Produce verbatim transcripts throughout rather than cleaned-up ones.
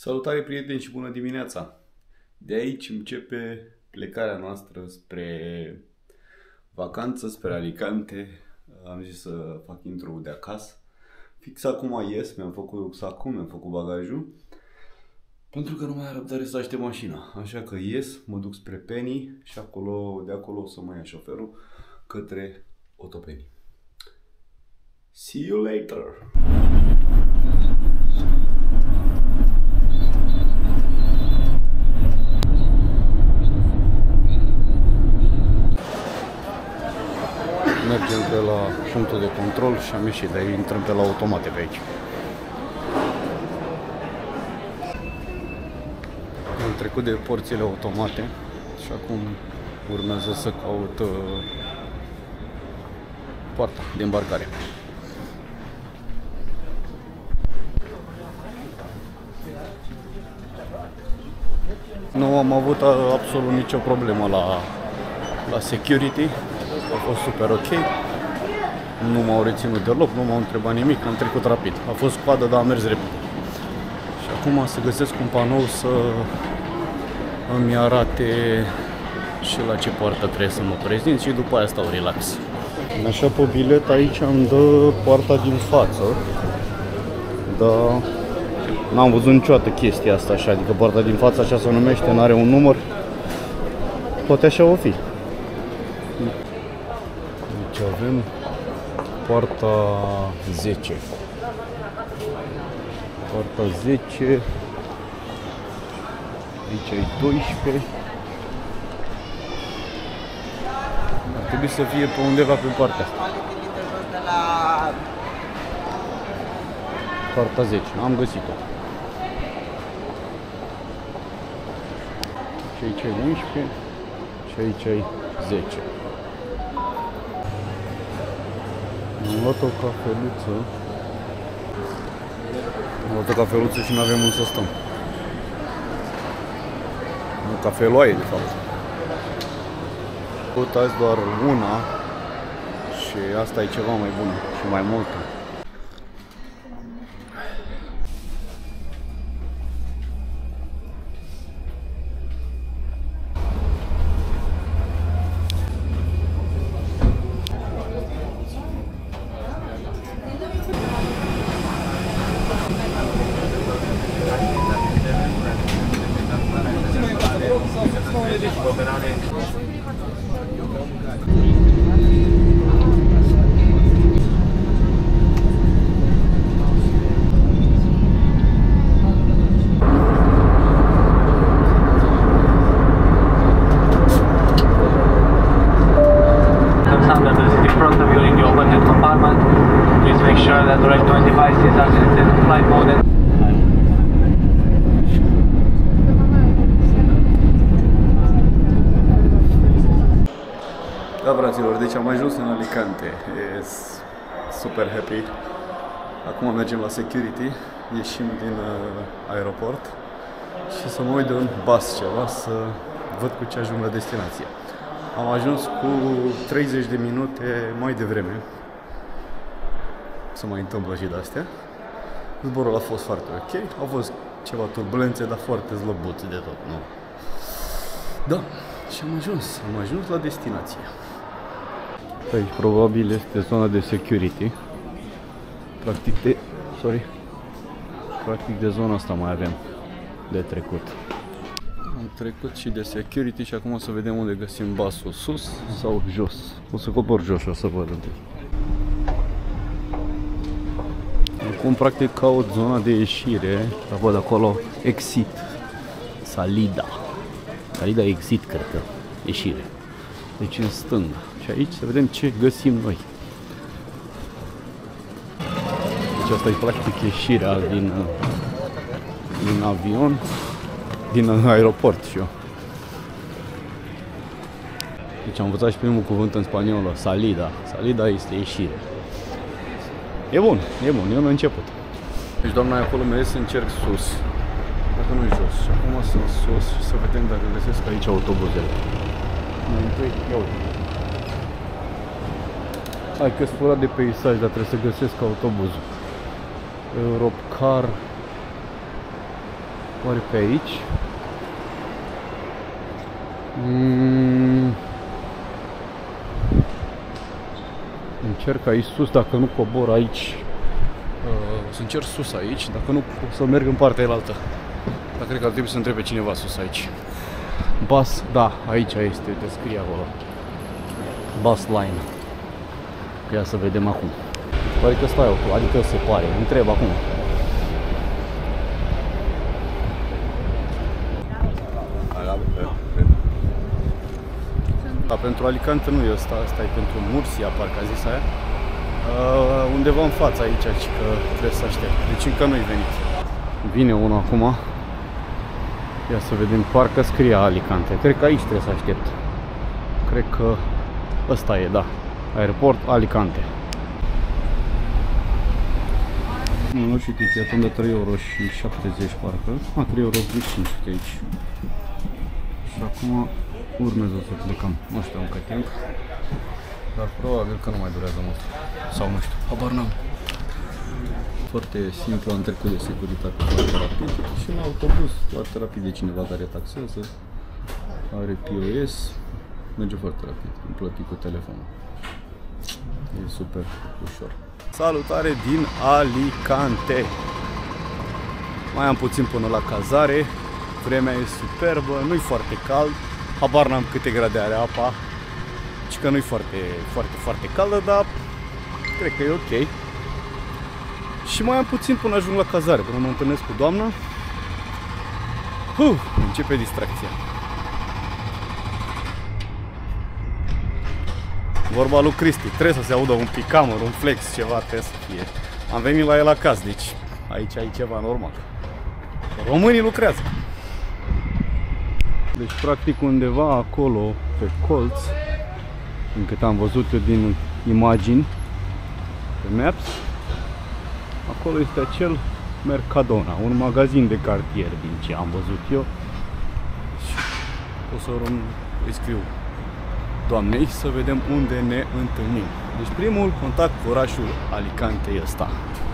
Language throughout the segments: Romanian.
Salutare prieteni și bună dimineața! De aici începe plecarea noastră spre vacanță, spre Alicante. Am zis să fac intro de acasă. Fix acum ies, mi-am făcut sacul, mi-am făcut bagajul. Pentru că nu mai am răbdare să aștept mașina. Așa că ies, mă duc spre Penny și acolo, de acolo o să mă ia șoferul către Otopeni. See you later! Mergem pe la punctul de control și am ieșit de aici, intrăm pe la automate pe aici. Am trecut de porțile automate și acum urmează să caut uh, poarta de îmbarcare. Nu am avut absolut nicio problemă la, la security. A fost super ok, nu m-au reținut deloc, nu m-au întrebat nimic, am trecut rapid. A fost coadă, dar am mers repede. Și acum să găsesc un panou să îmi arate și la ce poartă trebuie să mă prezint și după aia stau relax. Așa pe bilet aici îmi dă poarta din față, dar n-am văzut niciodată chestia asta așa, adică poarta din față așa se numește, n-are un număr, poate așa o fi. Aici avem poarta zece. Poarta zece. Aici e doisprezece. Ar trebui să fie pe undeva pe partea asta. Poarta zece. Am găsit-o. Și aici e unsprezece. Și aici e zece. Am luat o cafeluță. Am luat o cafeluță și nu avem unde să stăm. O cafeloaie, de fapt. Pot azi doar una și asta e ceva mai bun și mai multă. Da, fraților, deci am ajuns în Alicante, e super happy. Acum mergem la security, ieșim din uh, aeroport și să mă uit de un bus ceva, să văd cu ce ajung la destinație. Am ajuns cu treizeci de minute mai devreme, să mai întâmplă și de-astea. Zborul a fost foarte ok, au fost ceva turbulențe, dar foarte slăbuț de tot, nu? Da, și am ajuns, am ajuns la destinație. Aici probabil este zona de security. Practic de, sorry. Practic de zona asta mai avem de trecut. Am trecut și de security și acum o să vedem unde găsim busul, sus sau jos. O să cobor jos și o să văd întâi. Acum practic caut zona de ieșire, dar văd acolo exit, salida. Salida exit, cred că, ieșire. Deci în stânga. Și aici să vedem ce găsim noi. Deci asta e practic ieșirea din, din avion, din aeroport și eu. Deci am învățat și primul cuvânt în spaniolă, salida. Salida este ieșire. E bun, e bun, eu am început. Deci doamna e acolo, mereu să încerc sus, dacă nu jos. Și acum sunt sus și să vedem dacă găsesc aici autobuzele. Mai întâi, ia uite. Hai că-s furat de peisaj, dar trebuie să găsesc autobuzul. Europcar Ori pe aici. Mm. Încerc aici sus, dacă nu cobor aici. Uh, o să încerc sus aici, dacă nu o să merg în partea elaltă. Dar cred că ar trebui să întrebe cineva sus aici. Bus, da, aici este, te scrie acolo. Bus line. Ia să vedem acum. Pare că stai acolo, adică se pare, întreb acum. Da, pentru Alicante nu e ăsta, asta e pentru Murcia, parcă a zis aia. Uh, undeva în fața aici, că trebuie să aștept. Deci încă nu-i venit. Vine unul acum. Ia să vedem, parcă scrie Alicante. Cred că aici trebuie să aștept. Cred că ăsta e, da. Aeroport Alicante. Nu și tichetăm de trei euro și șaptezeci parcă. A, trei euro și cinci aici. Și acum urmează să plecăm. Nu știu încă timp. Dar probabil că nu mai durează mult. Sau nu știu, habar n-am. Foarte simplu, am trecut de securitate foarte rapid. Și în autobuz foarte rapid de cineva care taxează. Are P O S. Merge foarte rapid. Îmi plăti cu telefonul. E super ușor. Salutare din Alicante. Mai am puțin până la cazare. Vremea e superbă, nu-i foarte cald. Habar n-am câte grade are apa. Și că nu-i foarte, foarte, foarte caldă, dar cred că e ok. Și mai am puțin până ajung la cazare, până mă întâlnesc cu doamna. Uf, începe distracția. Vorba lui Cristi, trebuie să se audă un picamăr, un flex, ceva trebuie să fie. Am venit la el acasă, deci aici ai ceva normal. Românii lucrează. Deci practic undeva acolo, pe colț, din cât am văzut eu din imagini, pe Maps, acolo este acel Mercadona, un magazin de cartier din ce am văzut eu. Și o să îi scriu doamnei să vedem unde ne întâlnim. Deci primul contact cu orașul Alicante e ăsta.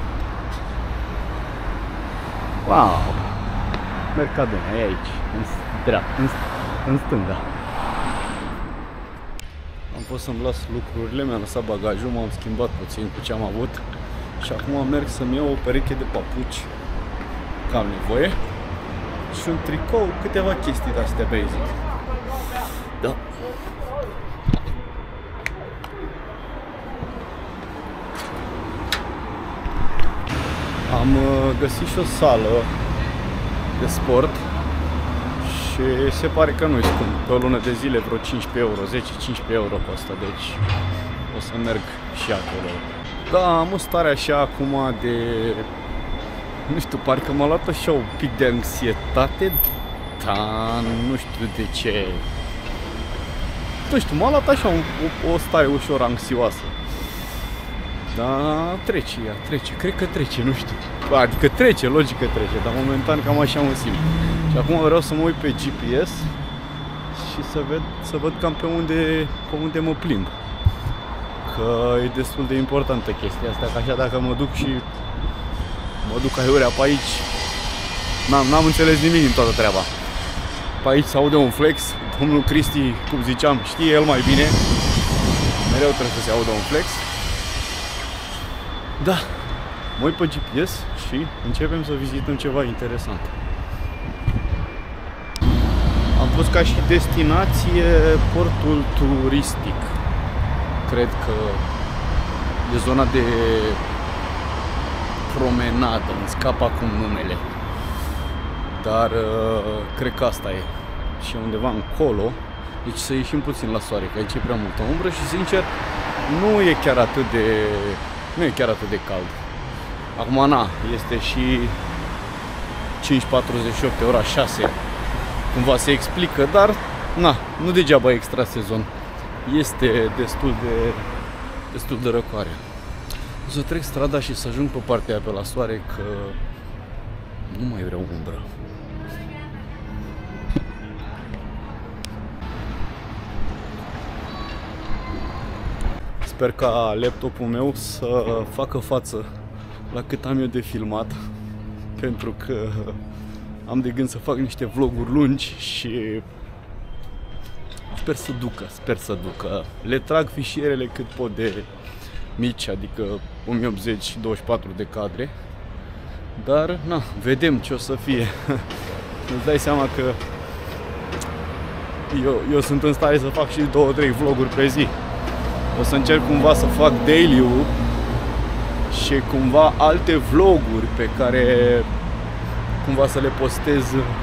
Wow! Mercadona e aici, în dreapta, în, în stânga. Am fost să-mi las lucrurile, mi-am lăsat bagajul, m-am schimbat puțin cu ce am avut. Și acum merg să-mi iau o pereche de papuci, că am nevoie. Și un tricou, câteva chestii de-astea basic. Da. Am găsit și o sală de sport și se pare că nu-i scump. Pe o lună de zile vreo cincisprezece euro, zece cincisprezece euro costă, deci o să merg și acolo. Da, am o stare așa acum de... nu știu, parcă m-a luat așa un pic de anxietate, dar nu știu de ce. Nu știu, m-a luat așa o, o stare ușor anxioasă. Da, trece ea, trece, cred că trece, nu știu. Adică trece, logic că trece, dar momentan cam așa mă simt. Și acum vreau să mă uit pe G P S și să ved, să văd cam pe unde, pe unde mă plimb. Că e destul de importantă chestia asta, că așa dacă mă duc și mă duc aiurea pe aici, n-am înțeles nimic din toată treaba. Pe aici se aude un flex, domnul Cristi, cum ziceam, știe el mai bine. Mereu trebuie să se audă un flex. Da, mă uit pe G P S și începem să vizităm ceva interesant. Am pus ca și destinație portul turistic. Cred că e zona de promenadă, îmi scap acum numele. Dar cred că asta e. Și undeva încolo, deci să ieșim puțin la soare, că aici e prea multă umbră și sincer nu e chiar atât de... nu e chiar atât de cald. Acum, na, este și cinci patruzeci și opt, ora șase. Cumva se explică, dar, na, nu degeaba extra sezon. Este destul de, destul de răcoare. O să trec strada și să ajung pe partea aia pe la soare, că nu mai vreau umbră. Sper ca laptopul meu să facă față la cât am eu de filmat, pentru că am de gând să fac niște vloguri lungi și sper să ducă, sper să ducă. Le trag fișierele cât pot de mici, adică o mie optzeci, douăzeci și patru de cadre. Dar, na, vedem ce o să fie. Îți dai seama că eu, eu sunt în stare să fac și două trei vloguri pe zi. O să încerc cumva să fac daily-ul și cumva alte vloguri pe care cumva să le postez,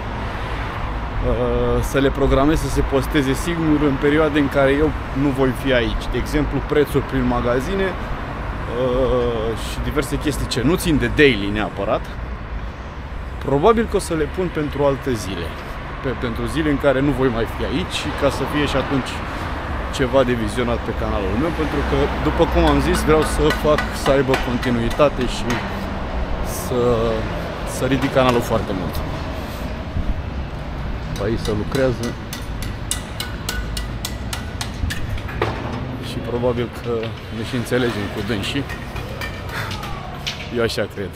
să le programez să se posteze sigur în perioade în care eu nu voi fi aici. De exemplu, prețuri prin magazine și diverse chestii ce nu țin de daily neapărat. Probabil că o să le pun pentru alte zile, pe, pentru zile în care nu voi mai fi aici, ca să fie și atunci ceva de vizionat pe canalul meu, pentru că, după cum am zis, vreau să fac, să aibă continuitate și să, să ridic canalul foarte mult. Aici se lucrează și probabil că ne și înțelegem cu dânsii. Eu așa cred.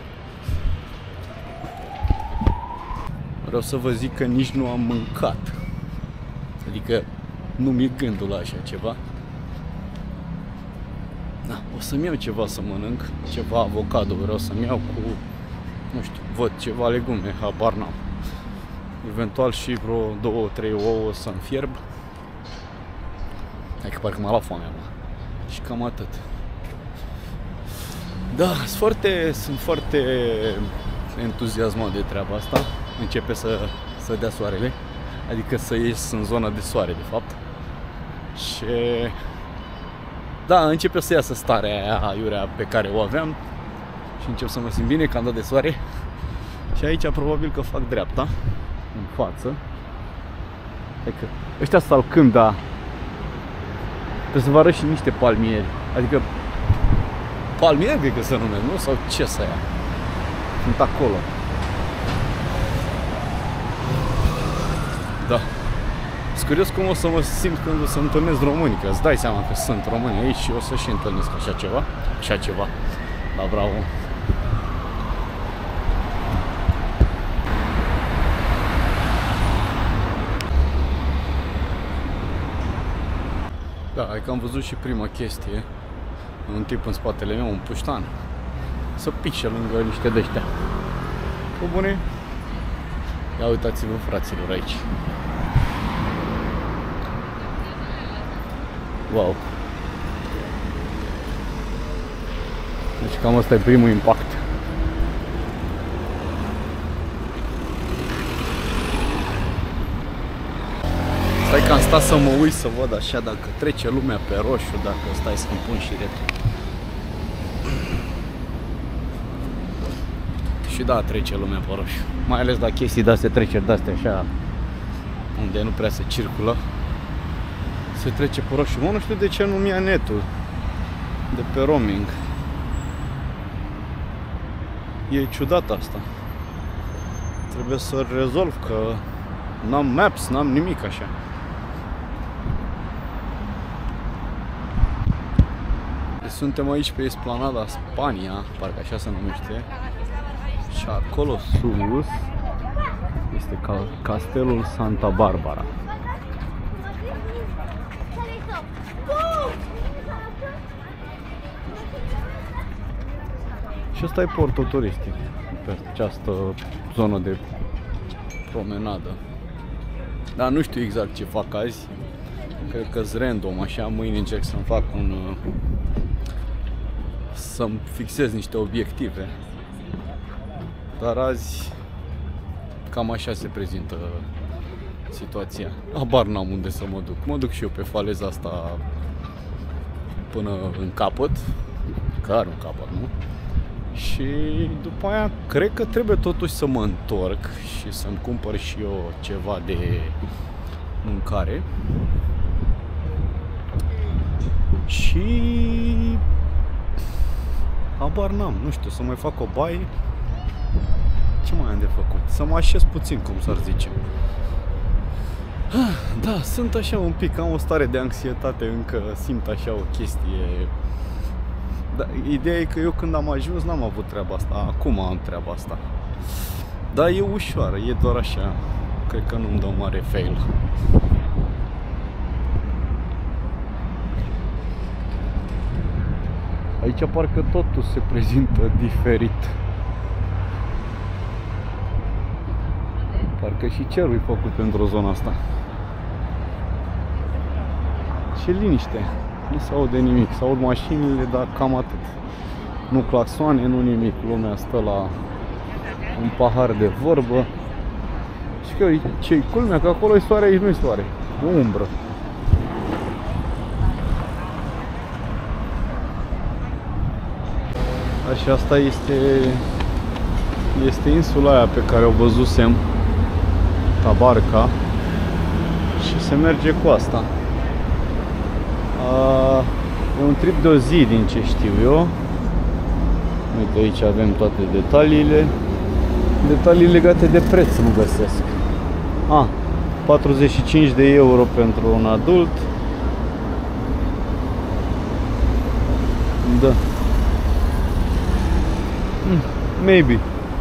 Vreau să vă zic că nici nu am mâncat. Adică nu mi-e gândul la așa ceva. Da, o să-mi iau ceva să mănânc, ceva avocado vreau să-mi iau cu, nu știu, văd ceva legume, habar n-am. Eventual și vreo două trei ouă să-mi fierb. Hai că parcă m-a luat foamea, mă. Și cam atât. Da, sunt foarte, sunt foarte entuziasmat de treaba asta. Începe să, să dea soarele. Adică să ies în zona de soare, de fapt. Și da, începe să iasă starea aia aiurea pe care o aveam. Și încep să mă simt bine că am dat de soare. Și aici probabil că fac dreapta în față. Adică ăștia salcând, da. Trebuie să vă arăt și niște palmieri. Adică palmieri cred că se numesc, nu? Sau ce să ia? Sunt acolo. Da. Sunt curios cum o să mă simt când o să întâlnesc români, că îți dai seama că sunt români aici și o să și întâlnesc așa ceva. Așa ceva. Da, bravo. Da, hai că am văzut și prima chestie. Un tip în spatele meu, un puștan, să pișe lângă niște de-ăștia. Cu bune. Ia uitați-vă, fraților, aici. Wow. Deci cam asta e primul impact. Stai că am stat să mă uit să văd așa dacă trece lumea pe roșu, dacă stai să-mi pun și retul. Și da, trece lumea pe roșu. Mai ales la chestii de-astea, treceri de-astea așa, unde nu prea se circulă. Se trece pe roșu. Mă, nu știu de ce nu-mi ia netul de pe roaming. E ciudat asta. Trebuie să rezolv, că n-am maps, n-am nimic așa. Deci suntem aici pe Esplanada Spania, parcă așa se numește. Și acolo sus este castelul Santa Barbara. Și ăsta e portul turistic pe această zonă de promenadă. Dar nu știu exact ce fac azi. Cred că-s random așa. Mâine încerc să-mi fac un... să-mi fixez niște obiective. Dar azi cam așa se prezintă situația. Habar n-am unde să mă duc. Mă duc și eu pe faleza asta până în capăt. Că are un capăt, nu? Și după aia cred că trebuie totuși să mă întorc și să-mi cumpăr și eu ceva de mâncare. Și habar n-am, nu știu, să mai fac o baie. Ce mai am de făcut? Să mă așez puțin, cum s-ar zice. Da, sunt așa un pic, am o stare de anxietate încă, simt așa o chestie. Da, ideea e că eu când am ajuns n-am avut treaba asta, acum am treaba asta. Da, e ușoară, e doar așa. Cred că nu-mi dă un mare fail. Aici parcă totul se prezintă diferit. Parcă și cerul e făcut pentru zona asta. Ce liniște. Nu se aude nimic. Se aud mașinile, dar cam atât. Nu claxoane, nu nimic. Lumea stă la un pahar de vorbă. Și că ce-i culmea? Că acolo e soare, aici nu e soare. O umbră. Așa, asta este este insula aia pe care o văzusem, Tabarca, și se merge cu asta. A, e un trip de o zi din ce știu eu. Uite, aici avem toate detaliile. Detalii legate de preț nu găsesc. A, patruzeci și cinci de euro pentru un adult. Da. Maybe.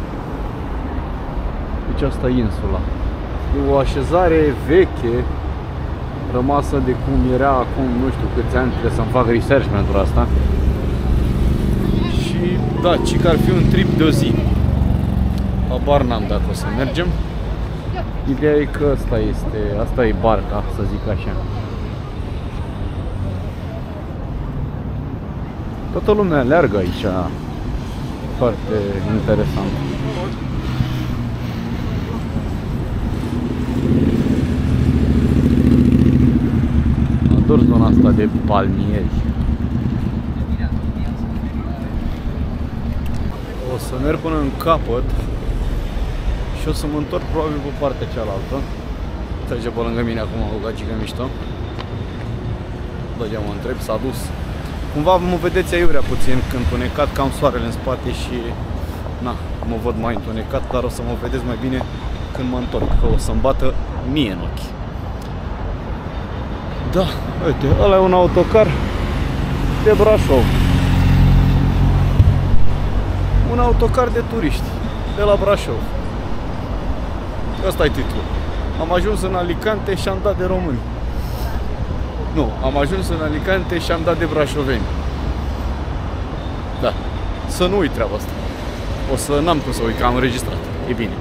Deci asta e insula. E o așezare veche, rămasă de cum era acum nu știu câți ani, trebuie să-mi fac research pentru asta. Și da, ci că ar fi un trip de o zi. Habar n-am dacă o să mergem. Ideea e că asta este, asta e barca, să zic așa. Toată lumea aleargă aici. Foarte interesant. Ador zona asta de palmieri. O să merg până în capăt și o să mă întorc probabil pe partea cealaltă. Trece pe lângă mine acum o gagică mișto. Deja mă întreb, s-a dus. Cumva mă vedeți aiurea puțin întunecat, că am soarele în spate și na, mă văd mai întunecat, dar o să mă vedeți mai bine când mă întorc, că o să-mi bată mie în ochi. Da, uite, ăla e un autocar de Brașov. Un autocar de turiști de la Brașov. Ăsta e titlul. Am ajuns în Alicante și am dat de români. Nu, am ajuns în Alicante și am dat de brașoveni. Da, să nu uit treaba asta. O să n-am cum să uit, că am înregistrat. E bine.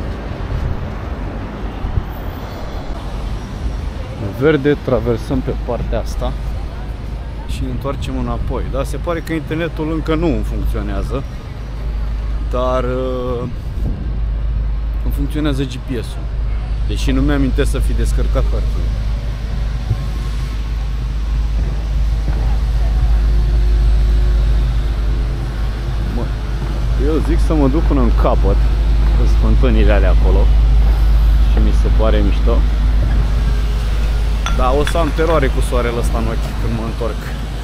Verde, traversăm pe partea asta și ne întoarcem înapoi. Da, se pare că internetul încă nu funcționează, dar uh, îmi funcționează G P S-ul. Deși nu mi-amintesc să fi descărcat hârtia. Eu zic să mă duc până în capăt, în spântânile alea acolo, și mi se pare mișto. Dar o să am teroare cu soarele ăsta în ochi când mă întorc.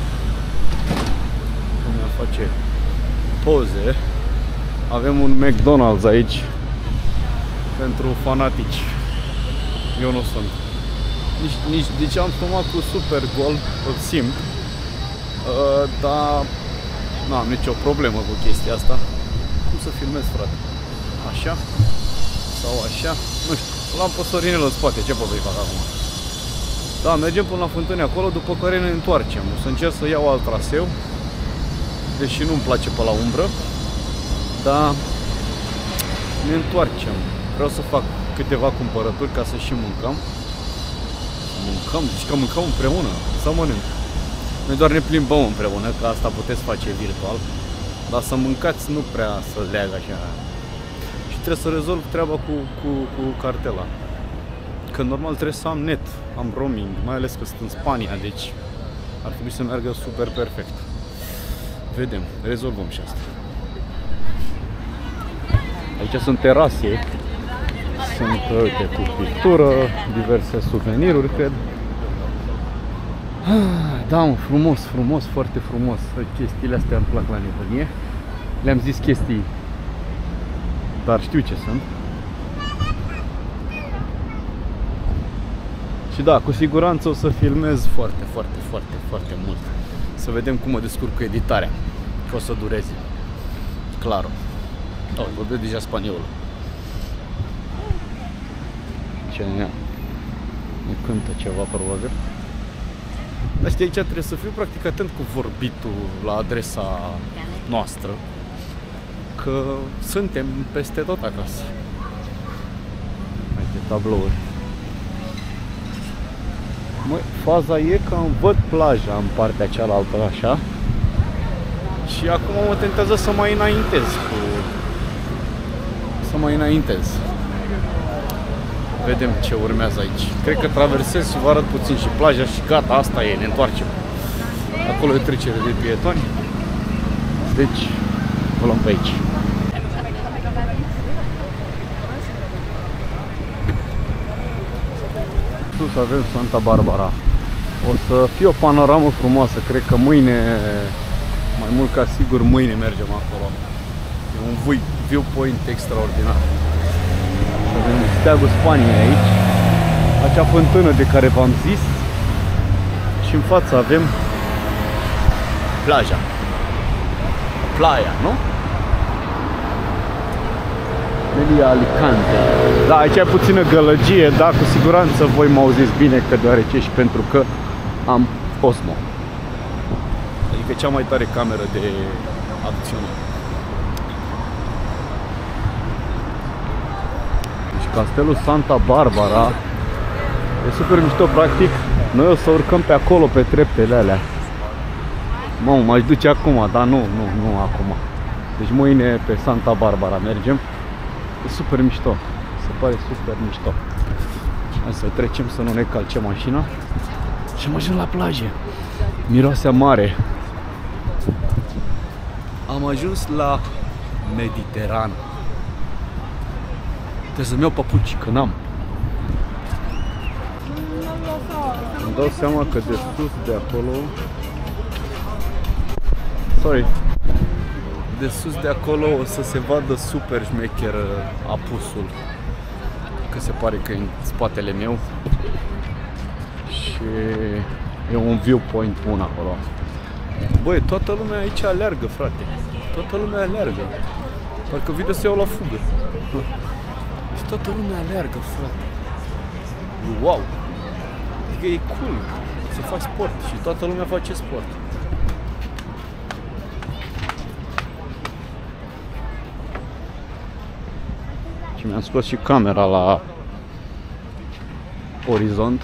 Când mi-a face poze. Avem un McDonald's aici pentru fanatici. Eu nu sunt. Nici, nici, deci am stomacul super gol, îl simt. Uh, dar nu am nicio problemă cu chestia asta. Cum să filmez, frate? Așa? Sau așa? Nu știu. L-am pe Sorinel în spate, ce pot să-i fac acum? Da, mergem până la fântâni acolo, după care ne întoarcem. O să încerc să iau alt traseu, deși nu-mi place pe la umbră. Dar ne întoarcem. Vreau să fac câteva cumpărături ca să și mâncăm. Mâncăm? Deci că mâncăm împreună. Să mănânc. Noi doar ne plimbăm împreună, că asta puteți face virtual. Dar să mâncați nu prea să leagă așa. Și trebuie să rezolv treaba cu, cu, cu cartela. Că normal trebuie să am net, am roaming, mai ales că sunt în Spania, deci ar trebui să meargă super perfect. Vedem, rezolvăm și asta. Aici sunt terase, sunt, uite, cu pictură, diverse suveniruri, cred. Da, mă, frumos, frumos, foarte frumos. Chestiile astea îmi plac la nebunie. Le-am zis chestii, dar știu ce sunt. Și da, cu siguranță o să filmez foarte, foarte, foarte, foarte mult. Să vedem cum mă descurc cu editarea. Că o să dureze. Clar. Oh, vorbesc deja spaniolă. aici ne, ne cântă ceva, probabil. Dar știi, aici trebuie să fiu practic atent cu vorbitul la adresa noastră, că suntem peste tot acasă. Uite, tablouri. Măi, faza e că îmi văd plaja în partea cealaltă, așa. Și acum mă tentează să mai înaintez cu... Să mai înaintez. Vedem ce urmează aici. Cred că traversez și vă arăt puțin și plaja și gata, asta e, ne întoarcem. Acolo e trecere de pietoni. Deci, o luăm pe aici. Sus avem Santa Barbara. O să fie o panoramă frumoasă. Cred că mâine, mai mult ca sigur, mâine mergem acolo. E un viewpoint extraordinar. Avem steagul Spaniei aici, acea fântână de care v-am zis, și în față avem plaja. Playa, nu? Melia Alicante. Da, aici e puțină gălăgie, dar cu siguranță voi mă auziți bine, că deoarece și pentru că am Osmo. Adică cea mai tare cameră de acțiune. Castelul Santa Barbara e super mișto, practic. Noi o să urcăm pe acolo, pe treptele alea. Mamă, m-aș duce acum, dar nu, nu, nu acum. Deci mâine pe Santa Barbara mergem. E super mișto, se pare super mișto. Hai să trecem, să nu ne calce mașina. Și am ajuns la plajă. Miroase a mare. Am ajuns la Mediterană. Trebuie să-mi iau papuci, că n-am. Îmi dau seama că de sus, de acolo... Sorry. De sus, de acolo, o să se vadă super șmecher apusul. Că se pare că e în spatele meu. Și e un viewpoint bun acolo. Băi, toată lumea aici aleargă, frate. Toată lumea aleargă. Parcă vine să iau la fugă. Și toată lumea aleargă, frate. Wow! Adică e cool să faci sport și toată lumea face sport. Și mi-am scos și camera la orizont.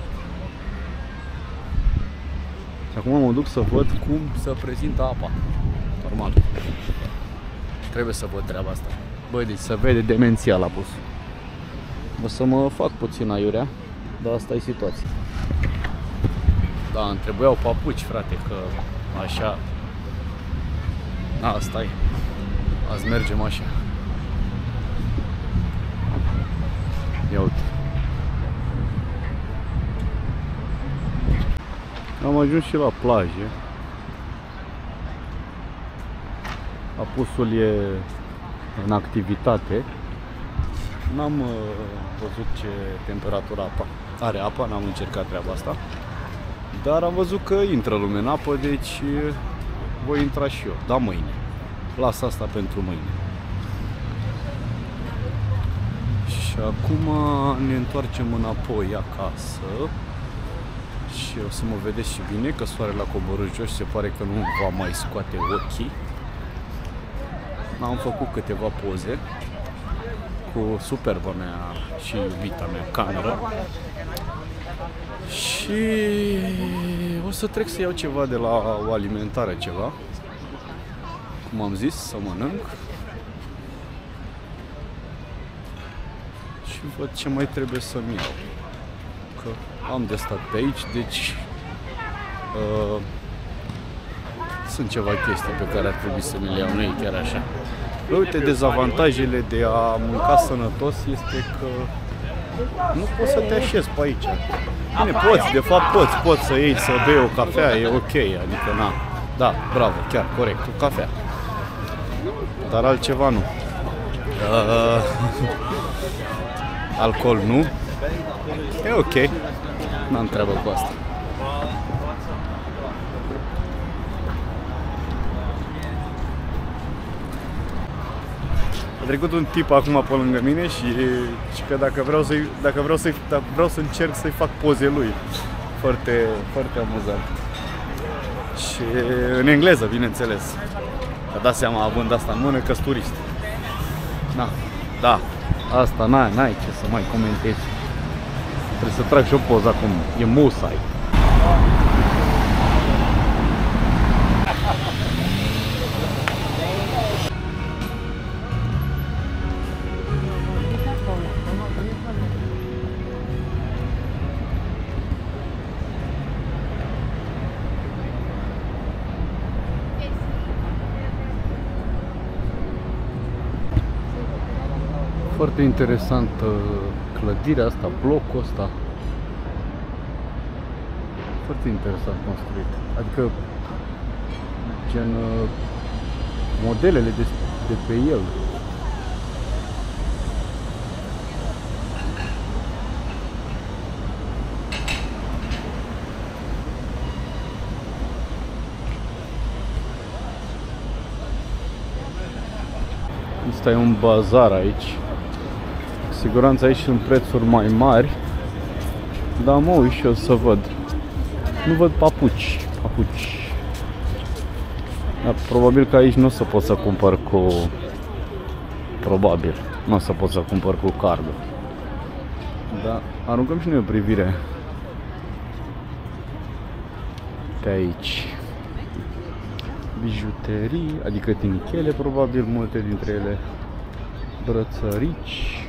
Și acum mă duc să văd cum se prezintă apa. Normal. Trebuie să văd treaba asta. Băi, deci se vede demențial apus. O să mă fac puțin aiurea, dar asta e situația. Da, îmi trebuiau papuci, frate, că așa... Asta e. Azi mergem așa. Ia uite. Am ajuns și la plajă. Apusul e în activitate. N-am uh, văzut ce temperatură apa are apa, n-am încercat treaba asta. Dar am văzut că intră lume în apă, deci uh, voi intra și eu, dar mâine. Las asta pentru mâine. Și acum ne întoarcem înapoi acasă. Și o să mă vedeți și bine, că soarele a coborât jos și se pare că nu va mai scoate ochii. Am făcut câteva poze cu superba mea și iubita mea cameră. Și o să trec să iau ceva de la o alimentare, ceva. Cum am zis, să mănânc. Și văd ce mai trebuie să-mi iau. Că am de stat pe aici, deci uh, sunt ceva chestii pe care ar trebui să mi le iau, nu e chiar așa. Uite, dezavantajele de a mânca sănătos este că nu poți să te așezi pe aici. Bine, poți, de fapt poți, poți să iei, să bei o cafea, e ok, adică na, da, bravo, chiar, corect, o cafea. Dar altceva nu. Uh, alcool nu. E ok, n-am treabă cu asta. A trecut un tip acum pe lângă mine și, și că dacă vreau să dacă vreau să dacă vreau să încerc să-i fac poze lui. Foarte, foarte amuzant. Și în engleză, bineînțeles. Că dați seama, având asta în mână, că-s turist. Na, da, asta n-ai, n-ai ce să mai comentezi. Trebuie să trag și o poză acum, e musai. Foarte interesantă clădirea asta, blocul ăsta. Foarte interesant construit. Adică gen modelele de, de pe el. Asta e un bazar aici. Siguranța aici sunt prețuri mai mari. Dar mă uit și eu să văd. Nu văd papuci. Papuci. Dar probabil că aici nu o să pot să cumpăr cu... Probabil. Nu o să pot să cumpăr cu cardul. Dar aruncăm și noi o privire pe aici. Bijuterii, adică tinichele, probabil multe dintre ele. Brățărici,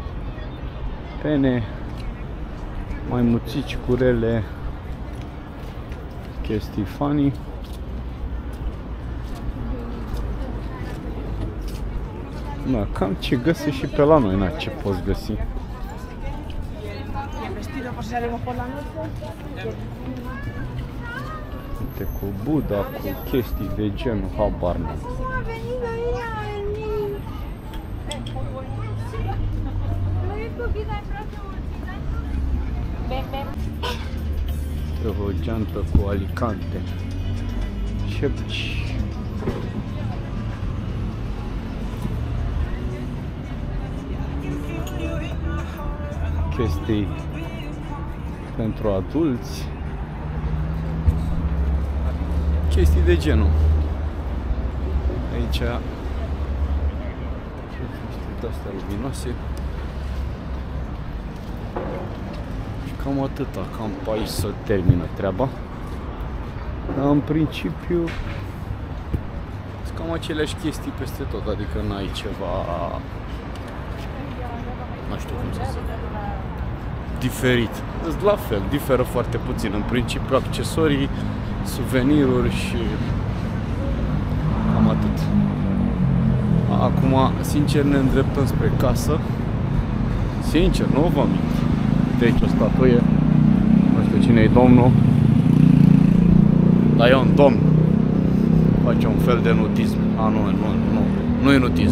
pene, maimuțici, curele, chestii funny. Da, cam ce găsești și pe la noi, na, ce poți găsi. Uite, cu Buddha, cu chestii de genul, habar n-am. O geantă cu Alicante, șepci, chestii pentru adulți, chestii de genul. Aici chestii de-astea luminoase. Cam atâta, cam pe aici să termină treaba. Dar în principiu sunt cam aceleași chestii peste tot, adică n-ai ceva, nu știu cum să zic, diferit. Sunt la fel, diferă foarte puțin. În principiu accesorii, suveniruri și cam atât. Acum, sincer, ne îndreptăm spre casă. Sincer, nu vă mint. De aici o statuie, nu știu cine e domnul, dar e un domn, face un fel de nudism. A, nu, nu, nu, nu e nudism.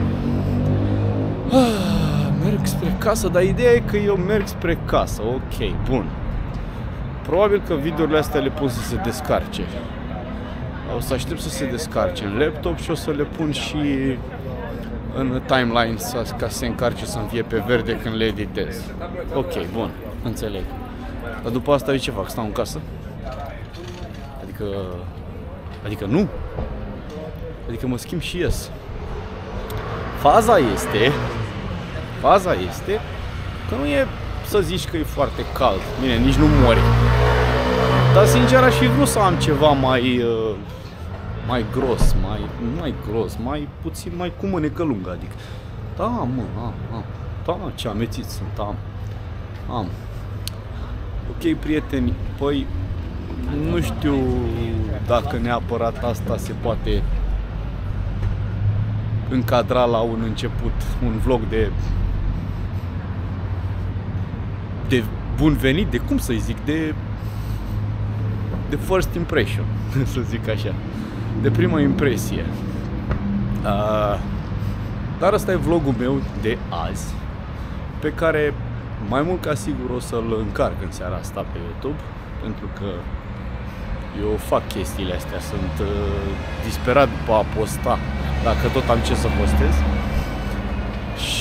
Ah, merg spre casă, dar ideea e că eu merg spre casă, ok, bun. Probabil că videourile astea le pun să se descarce. O să aștept să se descarce în laptop și o să le pun și în timeline ca să se încarce, să-mi fie pe verde când le editez. Ok, bun, înțeleg. Dar după asta ce fac? Stau în casă? Adică... Adică nu? Adică mă schimb și ies. Faza este... Faza este că nu e să zici că e foarte cald. Bine, nici nu mori. Dar sincer aș fi vrut să am ceva mai... Uh, mai gros, mai, mai gros, mai puțin, mai cu mânecă lungă, adică. Da, mă, am, am. Da, ce amețit sunt, am. Am. Ok, prieteni, păi, nu știu dacă neapărat asta se poate încadra la un început, un vlog de de bun venit, de cum să-i zic, de de first impression, să zic așa. De prima impresie. Uh, dar ăsta e vlogul meu de azi, pe care mai mult ca sigur o să-l încarc în seara asta pe YouTube, pentru că eu fac chestiile astea, sunt uh, disperat după a posta, dacă tot am ce să postez.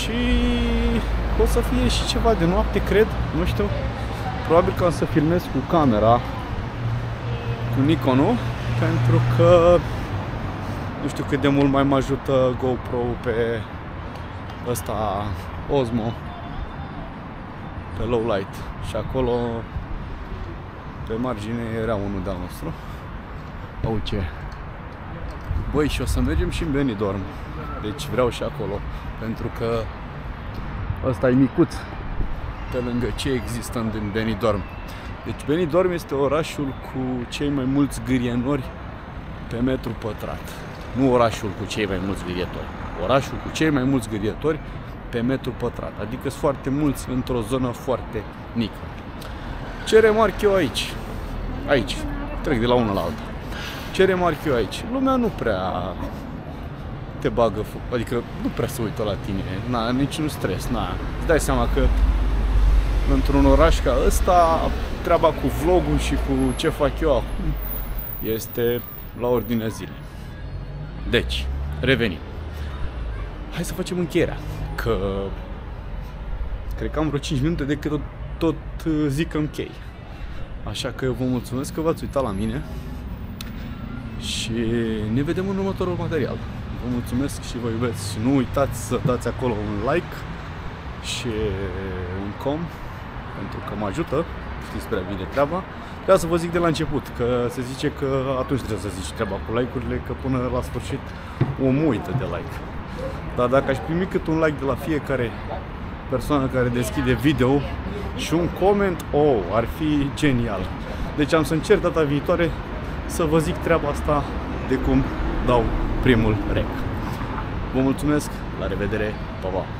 și o să fie și ceva de noapte, cred, nu știu. Probabil că o să filmez cu camera, cu Nikonul, pentru că nu știu cât de mult mai mă ajută GoPro pe ăsta Osmo, pe low light. Și acolo pe margine era unul de-al nostru. Uite. Băi, și o să mergem și în Benidorm. Deci vreau și acolo, pentru că ăsta e micuț pe lângă ce există în Benidorm. Deci Benidorm este orașul cu cei mai mulți gârienori pe metru pătrat. Nu orașul cu cei mai mulți gârietori. Orașul cu cei mai mulți gârietori pe metru pătrat. Adică sunt foarte mulți într-o zonă foarte mică. Ce remarc eu aici? Aici. Trec de la una la alta. Ce remarc eu aici? Lumea nu prea te bagă, adică nu prea se uită la tine, na, niciun stres, na. Îți dai seama că într-un oraș ca ăsta, treaba cu vlogul și cu ce fac eu acum este la ordinea zilei. Deci, revenim. Hai să facem încheierea, că cred că am vreo cinci minute de cât tot, tot zic închei. Așa că vă mulțumesc că v-ați uitat la mine și ne vedem în următorul material. Vă mulțumesc și vă iubesc și nu uitați să dați acolo un like și un com, pentru că mă ajută, știți prea bine treaba. Vreau să vă zic de la început, că se zice că atunci trebuie să zici treaba cu like-urile, că până la sfârșit omul uită de like. Dar dacă aș primi cât un like de la fiecare persoană care deschide video și un comment, oh, ar fi genial. Deci am să încerc data viitoare să vă zic treaba asta de cum dau primul rec. Vă mulțumesc, la revedere, pa, pa!